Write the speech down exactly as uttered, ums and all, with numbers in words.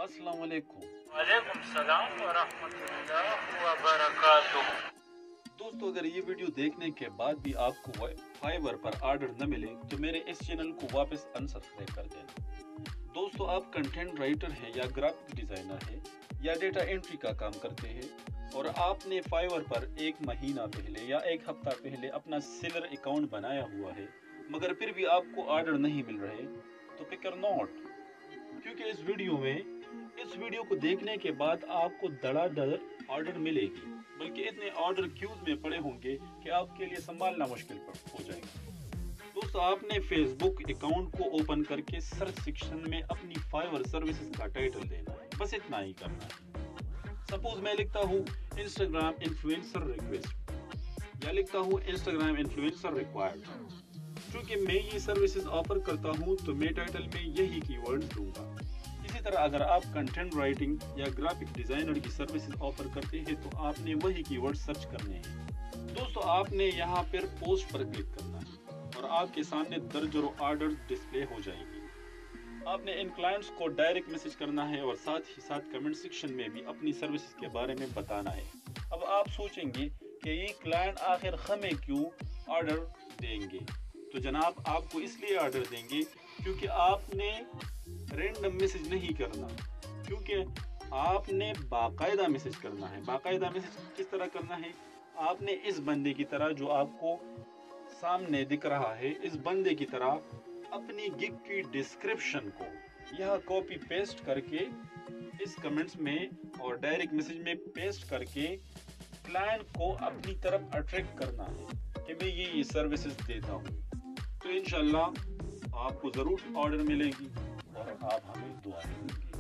अस्सलाम वालेकुम। वालेकुम सलाम व रहमतुल्लाह व बरकातुहू। दोस्तों, अगर ये वीडियो देखने के बाद भी आपको फाइवर पर ऑर्डर न मिले तो मेरे इस चैनल को वापस अनसब्सक्राइब कर देना। दोस्तों, आप कंटेंट राइटर हैं या ग्राफिक डिज़ाइनर हैं या डेटा एंट्री का काम करते हैं और आपने फाइवर पर एक महीना पहले या एक हफ्ता पहले अपना सेलर अकाउंट बनाया हुआ है मगर फिर भी आपको ऑर्डर नहीं मिल रहे तो फिकर नॉट, क्योंकि इस वीडियो में इस वीडियो को देखने के बाद आपको धड़ाधड़ ऑर्डर मिलेगी, बल्कि इतने ऑर्डर क्यूज में पड़े होंगे कि आपके लिए संभालना मुश्किल हो जाएगा। दोस्तों, आपने फेसबुक अकाउंट को ओपन करके सर्च सेक्शन में अपनी फाइवर सर्विसेज का टाइटल देना है, बस इतना ही करना है। सपोज मैं लिखता हूँ इंस्टाग्राम इन्फ्लुएंसर रिक्वेस्ट या लिखता हूँ इंस्टाग्राम इन्फ्लुएंसर रिक्वायर्ड। क्योंकि मैं ये सर्विसेज ऑफर करता हूँ तो मैं टाइटल में यही कीवर्ड्स दूंगा। इसी तरह अगर आप कंटेंट राइटिंग या ग्राफिक डिजाइनर की सर्विसेज ऑफर करते हैं तो आपने वही कीवर्ड सर्च करने हैं। दोस्तों, आपने यहाँ पर पोस्ट पर क्लिक करना है और आपके सामने दर्जनों ऑर्डर डिस्प्ले हो जाएंगे। आपने इन क्लाइंट्स को डायरेक्ट मैसेज करना है और साथ ही साथ कमेंट सेक्शन में भी अपनी सर्विसेज के बारे में बताना है। अब आप सोचेंगे कि ये क्लाइंट आखिर हमें क्यों ऑर्डर देंगे? तो जनाब, आपको इसलिए ऑर्डर देंगे क्योंकि आपने रैंडम मैसेज नहीं करना, क्योंकि आपने बाकायदा मैसेज करना है। बाकायदा मैसेज किस तरह करना है? आपने इस बंदे की तरह जो आपको सामने दिख रहा है, इस बंदे की तरह अपनी गिग की डिस्क्रिप्शन को यह कॉपी पेस्ट करके इस कमेंट्स में और डायरेक्ट मैसेज में पेस्ट करके क्लाइंट को अपनी तरफ अट्रैक्ट करना है कि मैं ये ये सर्विसेज देता हूँ। तो इंशाल्लाह आपको ज़रूर ऑर्डर मिलेगी और आप हमें दुआ देंगे।